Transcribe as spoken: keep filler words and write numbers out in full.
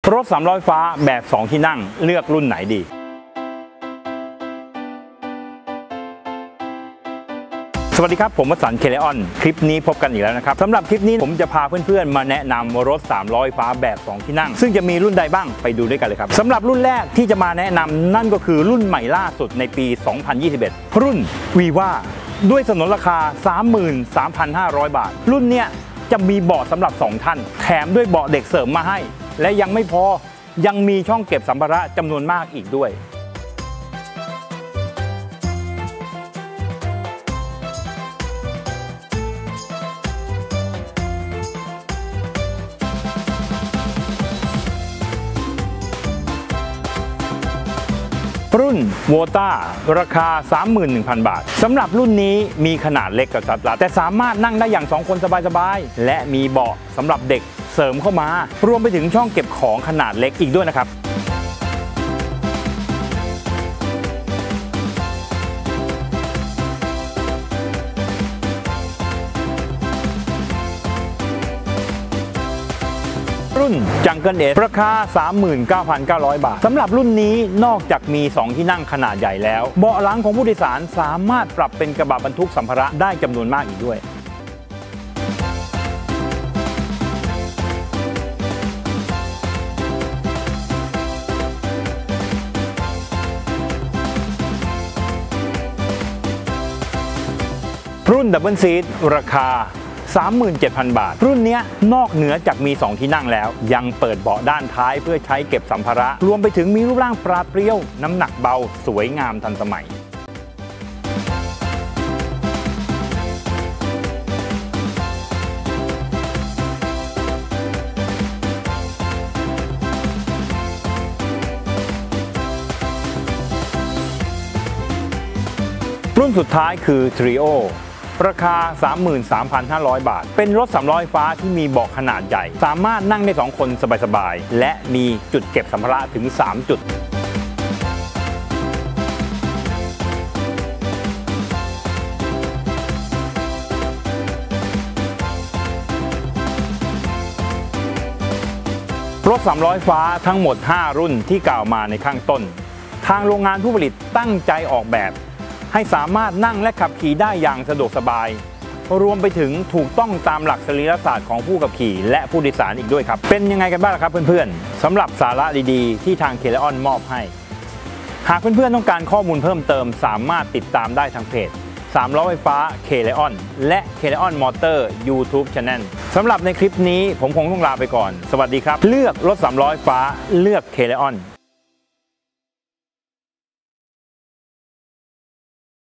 รถสามล้อฟ้าแบบสองที่นั่งเลือกรุ่นไหนดีสวัสดีครับผมวสันต์ เค เล ออน คลิปนี้พบกันอีกแล้วนะครับสำหรับคลิปนี้ผมจะพาเพื่อนๆมาแนะนำรถสามล้อฟ้าแบบสองที่นั่งซึ่งจะมีรุ่นใดบ้างไปดูด้วยกันเลยครับสำหรับรุ่นแรกที่จะมาแนะนำนั่นก็คือรุ่นใหม่ล่าสุดในปี สองพันยี่สิบเอ็ด รุ่น Viva ด้วยสนนราคา สามหมื่นสามพันห้าร้อย บาทรุ่นเนี้ยจะมีเบาะสำหรับสองท่านแถมด้วยเบาะเด็กเสริมมาให้และยังไม่พอยังมีช่องเก็บสัมภาระจำนวนมากอีกด้วยรุ่น โวต้า ราคา สามหมื่นหนึ่งพัน บาทสำหรับรุ่นนี้มีขนาดเล็กกระทัดรัดแต่สามารถนั่งได้อย่างสองคนสบายๆและมีเบาะสำหรับเด็กเสริมเข้ามารวมไปถึงช่องเก็บของขนาดเล็กอีกด้วยนะครับรุ่น จังเกิล เอส ราคา สามหมื่นเก้าพันเก้าร้อย บาทสำหรับรุ่นนี้นอกจากมีสองที่นั่งขนาดใหญ่แล้วเบาะหลังของผู้โดยสารสามารถปรับเป็นกระบะบรรทุกสัมภาระได้จำนวนมากอีกด้วยรุ่น ดับเบิลซีท ราคา สามหมื่นเจ็ดพัน บาทรุ่นนี้นอกเหนือจากมีสองที่นั่งแล้วยังเปิดเบาะด้านท้ายเพื่อใช้เก็บสัมภาระรวมไปถึงมีรูปร่างปราดเปรี้ยวน้ำหนักเบาสวยงามทันสมัยรุ่นสุดท้ายคือ ทริโอ ราคา สามหมื่นสามพันห้าร้อย บาทเป็นรถสามล้อไฟฟ้าที่มีเบาะขนาดใหญ่สามารถนั่งได้สองคนสบายๆและมีจุดเก็บสัมภาระถึงสามจุดรถสามล้อไฟฟ้าทั้งหมดห้ารุ่นที่กล่าวมาในข้างต้นทางโรงงานผู้ผลิตตั้งใจออกแบบให้สามารถนั่งและขับขี่ได้อย่างสะดวกสบายรวมไปถึงถูกต้องตามหลักสรีรศาสตร์ของผู้ขับขี่และผู้โดยสารอีกด้วยครับเป็นยังไงกันบ้างครับเพื่อนๆสำหรับสาระดีๆที่ทาง เค เล ออน มอบให้หากเพื่อนๆต้องการข้อมูลเพิ่มเติมสามารถติดตามได้ทางเพจสามล้อไฟฟ้า เค เล ออน และ เค เล ออน มอเตอร์ ยูทูบ Channel สำหรับในคลิปนี้ผมคงต้องลาไปก่อนสวัสดีครับเลือกรถสามล้อไฟฟ้าเลือก เค เล ออน